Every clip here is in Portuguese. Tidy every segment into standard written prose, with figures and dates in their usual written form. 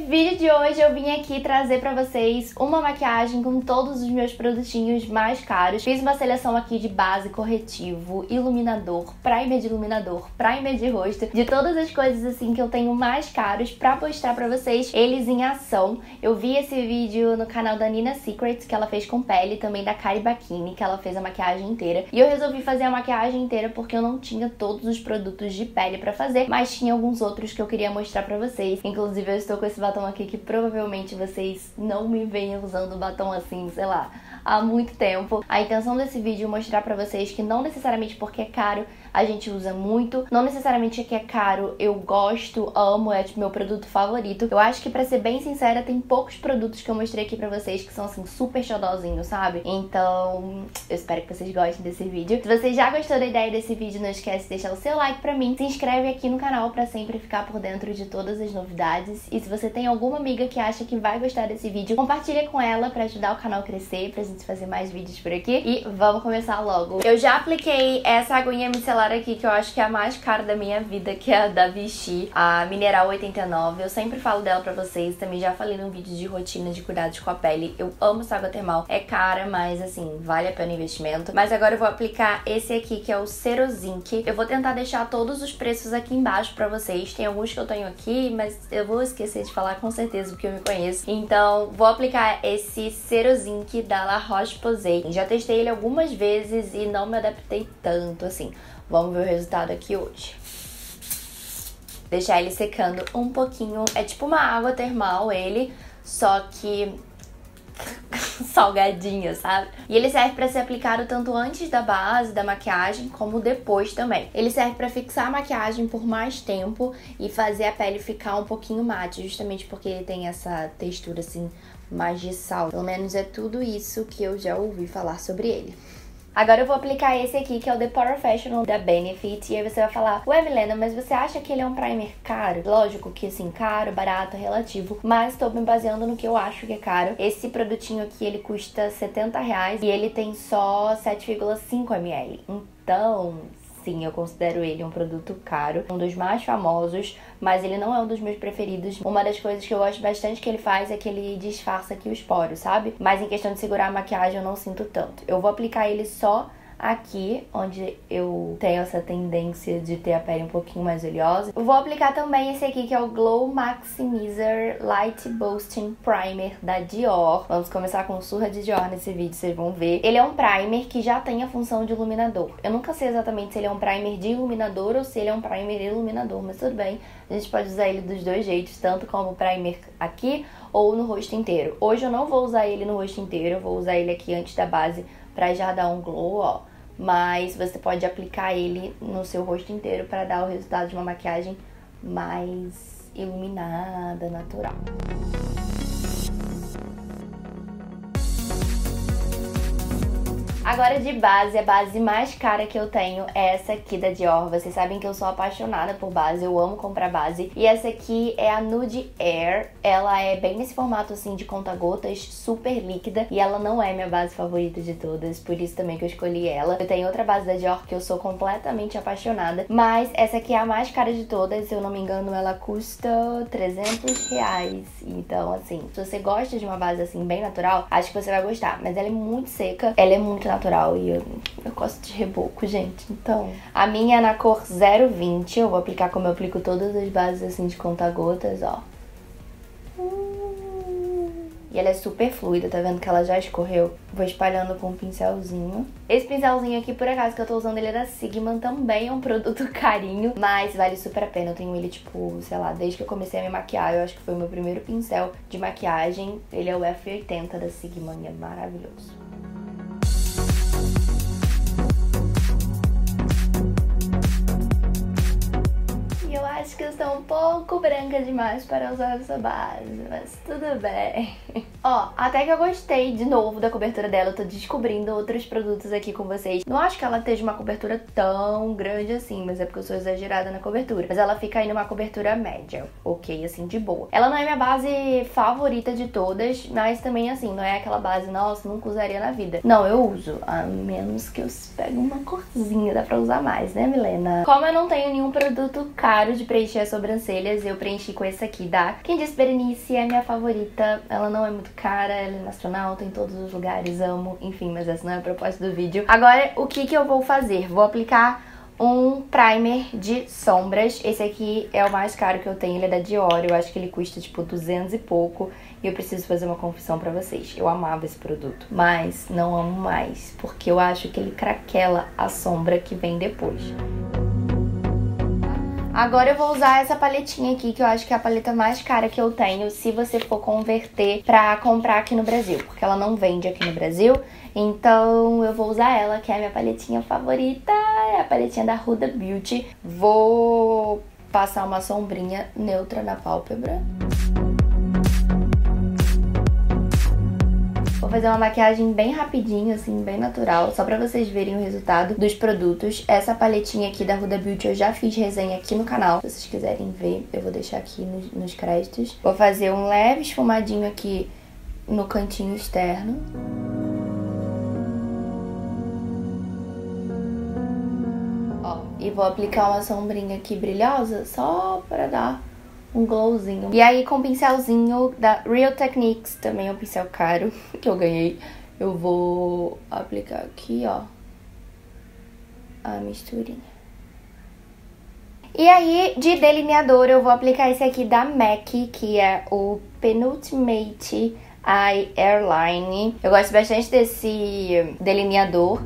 vídeo de hoje eu vim aqui trazer pra vocês uma maquiagem com todos os meus produtinhos mais caros. Fiz uma seleção aqui de base, corretivo, iluminador, primer de rosto, de todas as coisas assim que eu tenho mais caros pra mostrar pra vocês eles em ação. Eu vi esse vídeo no canal da Nina Secrets, que ela fez com pele, também da Kari Bakini, que ela fez a maquiagem inteira. E eu resolvi fazer a maquiagem inteira porque eu não tinha todos os produtos de pele pra fazer, mas tinha alguns outros que eu queria mostrar pra vocês. Inclusive eu estou com esse batom aqui que provavelmente vocês não me veem usando batom assim, sei lá, há muito tempo. A intenção desse vídeo é mostrar pra vocês que não necessariamente porque é caro a gente usa muito, não necessariamente que é caro eu gosto, amo, é tipo meu produto favorito. Eu acho que, pra ser bem sincera, tem poucos produtos que eu mostrei aqui pra vocês que são assim super xodozinhos, sabe? Então eu espero que vocês gostem desse vídeo. Se você já gostou da ideia desse vídeo, não esquece de deixar o seu like pra mim, se inscreve aqui no canal pra sempre ficar por dentro de todas as novidades. E se você tem alguma amiga que acha que vai gostar desse vídeo, compartilha com ela pra ajudar o canal a crescer, pra gente fazer mais vídeos por aqui. E vamos começar logo. Eu já apliquei essa aguinha micelar aqui, que eu acho que é a mais cara da minha vida, que é a da Vichy, a Mineral 89. Eu sempre falo dela pra vocês, também já falei num vídeo de rotina de cuidados com a pele. Eu amo essa água termal, é cara, mas assim, vale a pena o investimento. Mas agora eu vou aplicar esse aqui, que é o Cerozinc. Eu vou tentar deixar todos os preços aqui embaixo pra vocês. Tem alguns que eu tenho aqui, mas eu vou esquecer de falar com certeza, porque eu me conheço. Então, vou aplicar esse Cerozinc da La Roche-Posay. Já testei ele algumas vezes e não me adaptei tanto assim. Vamos ver o resultado aqui hoje. Deixar ele secando um pouquinho. É tipo uma água termal ele, só que salgadinha, sabe? E ele serve pra ser aplicado tanto antes da base, da maquiagem, como depois também. Ele serve pra fixar a maquiagem por mais tempo e fazer a pele ficar um pouquinho mate, justamente porque ele tem essa textura assim, mais de sal. Pelo menos é tudo isso que eu já ouvi falar sobre ele. Agora eu vou aplicar esse aqui, que é o The Professional da Benefit. E aí você vai falar: ué, Milena, mas você acha que ele é um primer caro? Lógico que assim, caro, barato, relativo, mas tô me baseando no que eu acho que é caro. Esse produtinho aqui, ele custa R$70 e ele tem só 7,5 ml. Então, sim, eu considero ele um produto caro, um dos mais famosos, mas ele não é um dos meus preferidos. Uma das coisas que eu gosto bastante que ele faz é que ele disfarça aqui os poros, sabe? Mas em questão de segurar a maquiagem eu não sinto tanto. Eu vou aplicar ele só aqui, onde eu tenho essa tendência de ter a pele um pouquinho mais oleosa. Eu vou aplicar também esse aqui, que é o Glow Maximizer Light Boosting Primer da Dior. Vamos começar com surra de Dior nesse vídeo, vocês vão ver. Ele é um primer que já tem a função de iluminador. Eu nunca sei exatamente se ele é um primer de iluminador ou se ele é um primer iluminador, mas tudo bem. A gente pode usar ele dos dois jeitos, tanto como primer aqui ou no rosto inteiro. Hoje eu não vou usar ele no rosto inteiro, eu vou usar ele aqui antes da base pra já dar um glow, ó. Mas você pode aplicar ele no seu rosto inteiro para dar o resultado de uma maquiagem mais iluminada, natural. Agora de base, a base mais cara que eu tenho é essa aqui da Dior. Vocês sabem que eu sou apaixonada por base, eu amo comprar base. E essa aqui é a Nude Air. Ela é bem nesse formato assim de conta-gotas, super líquida. E ela não é minha base favorita de todas, por isso também que eu escolhi ela. Eu tenho outra base da Dior que eu sou completamente apaixonada, mas essa aqui é a mais cara de todas. Se eu não me engano, ela custa R$300. Então assim, se você gosta de uma base assim bem natural, acho que você vai gostar. Mas ela é muito seca, ela é muito natural e eu gosto de reboco, gente. Então, a minha é na cor 020. Eu vou aplicar como eu aplico todas as bases assim de conta-gotas, ó. E ela é super fluida, tá vendo que ela já escorreu? Vou espalhando com um pincelzinho. Esse pincelzinho aqui, por acaso, que eu tô usando, ele é da Sigma, também é um produto carinho, mas vale super a pena. Eu tenho ele, tipo, sei lá, desde que eu comecei a me maquiar, eu acho que foi o meu primeiro pincel de maquiagem. Ele é o F80 da Sigma e é maravilhoso. Acho que eu estou um pouco branca demais para usar essa base, mas tudo bem. Ó, até que eu gostei de novo da cobertura dela. Eu tô descobrindo outros produtos aqui com vocês. Não acho que ela esteja uma cobertura tão grande assim, mas é porque eu sou exagerada na cobertura. Mas ela fica aí numa cobertura média, ok, assim, de boa. Ela não é minha base favorita de todas, mas também assim, não é aquela base, nossa, nunca usaria na vida. Não, eu uso, a menos que eu pegue uma corzinha, dá pra usar mais, né, Milena? Como eu não tenho nenhum produto caro de preencher as sobrancelhas, eu preenchi com esse aqui da Candice Berenice, é minha favorita. Ela não é muito cara, ela é nacional, tem em todos os lugares, amo. Enfim, mas essa não é a proposta do vídeo. Agora, o que eu vou fazer? Vou aplicar um primer de sombras. Esse aqui é o mais caro que eu tenho, ele é da Dior. Eu acho que ele custa tipo 200 e pouco. E eu preciso fazer uma confissão pra vocês. Eu amava esse produto, mas não amo mais, porque eu acho que ele craquela a sombra que vem depois. Agora eu vou usar essa paletinha aqui, que eu acho que é a paleta mais cara que eu tenho, se você for converter pra comprar aqui no Brasil, porque ela não vende aqui no Brasil. Então eu vou usar ela, que é a minha paletinha favorita, é a paletinha da Huda Beauty. Vou passar uma sombrinha neutra na pálpebra. Vou fazer uma maquiagem bem rapidinho, assim, bem natural, só pra vocês verem o resultado dos produtos. Essa paletinha aqui da Huda Beauty eu já fiz resenha aqui no canal. Se vocês quiserem ver, eu vou deixar aqui nos créditos. Vou fazer um leve esfumadinho aqui no cantinho externo. Ó, e vou aplicar uma sombrinha aqui brilhosa, só pra dar um glowzinho. E aí com o pincelzinho da Real Techniques, também é um pincel caro que eu ganhei, eu vou aplicar aqui, ó, a misturinha. E aí de delineador eu vou aplicar esse aqui da MAC, que é o Penultimate Eye Airline. Eu gosto bastante desse delineador.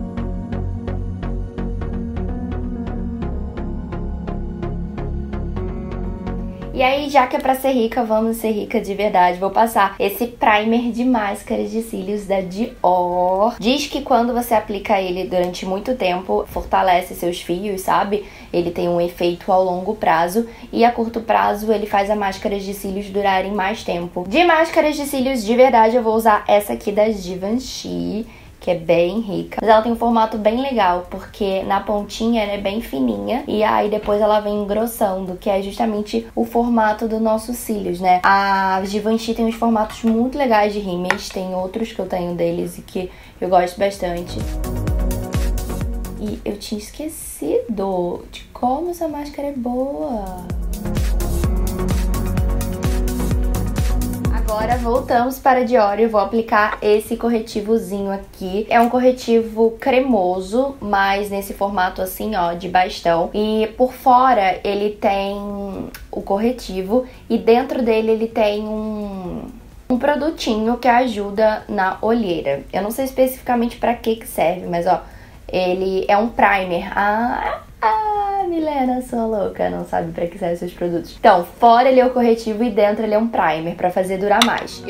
E aí, já que é pra ser rica, vamos ser rica de verdade. Vou passar esse primer de máscaras de cílios da Dior. Diz que quando você aplica ele durante muito tempo, fortalece seus fios, sabe? Ele tem um efeito ao longo prazo. E a curto prazo, ele faz as máscaras de cílios durarem mais tempo. De máscaras de cílios de verdade, eu vou usar essa aqui da Givenchy, que é bem rica. Mas ela tem um formato bem legal, porque na pontinha ela é bem fininha e aí depois ela vem engrossando, que é justamente o formato dos nossos cílios, né? A Givenchy tem uns formatos muito legais de rímels, tem outros que eu tenho deles e que eu gosto bastante. E eu tinha esquecido de como essa máscara é boa. Agora voltamos para a Dior e eu vou aplicar esse corretivozinho aqui. É um corretivo cremoso, mas nesse formato assim, ó, de bastão. E por fora ele tem o corretivo e dentro dele ele tem um produtinho que ajuda na olheira. Eu não sei especificamente para que serve, mas ó, ele é um primer. Milena, sua louca, não sabe pra que servem seus produtos. Então, fora ele é o corretivo e dentro ele é um primer, pra fazer durar mais.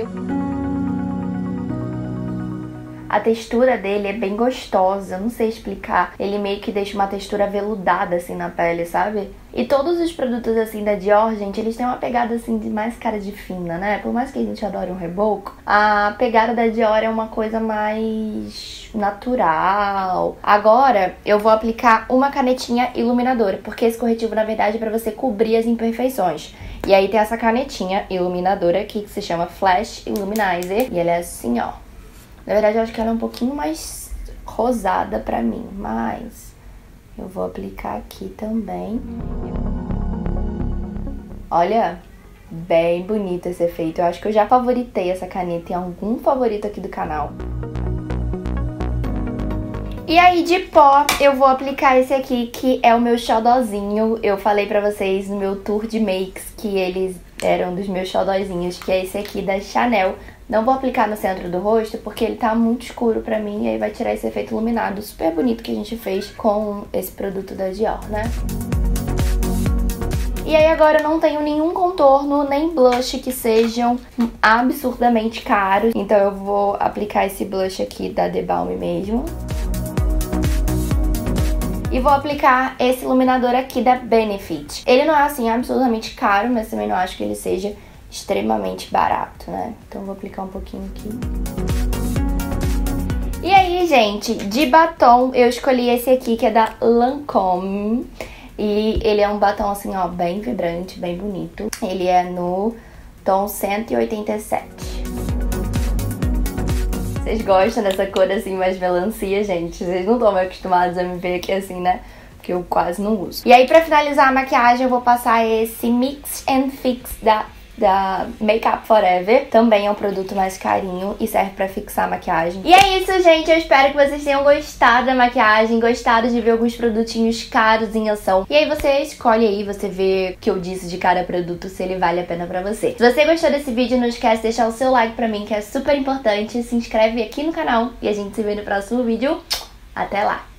A textura dele é bem gostosa, eu não sei explicar. Ele meio que deixa uma textura veludada assim na pele, sabe? E todos os produtos assim da Dior, gente, eles têm uma pegada assim de mais cara de fina, né? Por mais que a gente adore um reboco, a pegada da Dior é uma coisa mais natural. Agora eu vou aplicar uma canetinha iluminadora, porque esse corretivo na verdade é pra você cobrir as imperfeições. E aí tem essa canetinha iluminadora aqui que se chama Flash Illuminizer e ela é assim, ó. Na verdade, eu acho que ela é um pouquinho mais rosada pra mim, mas eu vou aplicar aqui também. Olha, bem bonito esse efeito. Eu acho que eu já favoritei essa caneta em algum favorito aqui do canal. E aí, de pó, eu vou aplicar esse aqui, que é o meu xodózinho. Eu falei pra vocês no meu tour de makes que eles eram dos meus xodózinhos, que é esse aqui da Chanel. Não vou aplicar no centro do rosto porque ele tá muito escuro pra mim e aí vai tirar esse efeito iluminado super bonito que a gente fez com esse produto da Dior, né? E aí agora eu não tenho nenhum contorno nem blush que sejam absurdamente caros. Então eu vou aplicar esse blush aqui da The Balm mesmo. E vou aplicar esse iluminador aqui da Benefit. Ele não é assim absurdamente caro, mas também não acho que ele seja extremamente barato, né? Então vou aplicar um pouquinho aqui. E aí, gente, de batom eu escolhi esse aqui, que é da Lancôme. E ele é um batom assim, ó, bem vibrante, bem bonito. Ele é no tom 187. Vocês gostam dessa cor assim, mais melancia, gente? Vocês não estão meio acostumados a me ver aqui assim, né? que eu quase não uso. E aí, pra finalizar a maquiagem, eu vou passar esse Mix and Fix da Makeup Forever. Também é um produto mais carinho e serve pra fixar a maquiagem. E é isso, gente. Eu espero que vocês tenham gostado da maquiagem, gostado de ver alguns produtinhos caros em ação. E aí você escolhe aí, você vê o que eu disse de cada produto, se ele vale a pena pra você. Se você gostou desse vídeo, não esquece de deixar o seu like pra mim, que é super importante. Se inscreve aqui no canal e a gente se vê no próximo vídeo. Até lá!